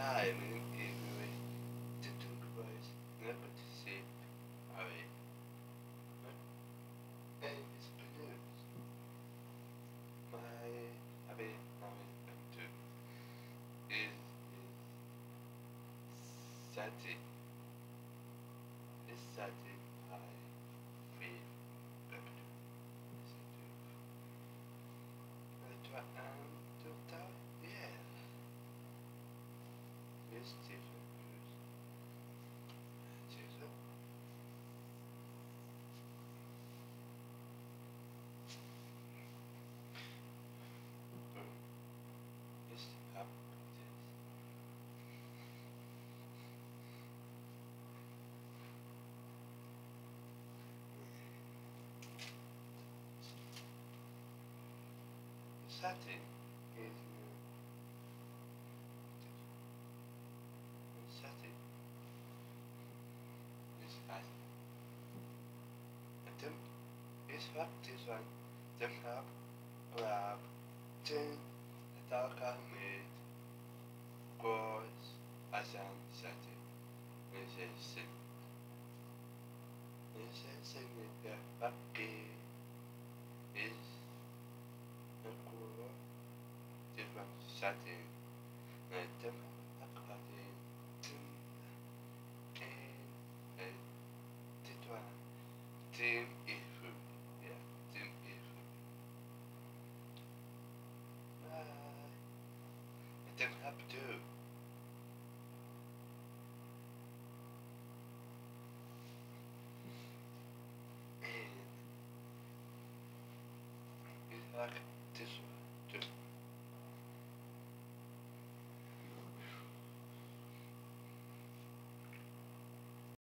men eventually determines never to see how it and it's produced. My habit to is satisfied is satisfied with revenue. Yeah, it's different. Jesus. It's up. Satin is satin is fast. Them is fast. This one. Them have lab. Then the darker made goes as an satin. This is the backy is the color different satin. Them according to and this one. Team if yeah, team if them have to and it's like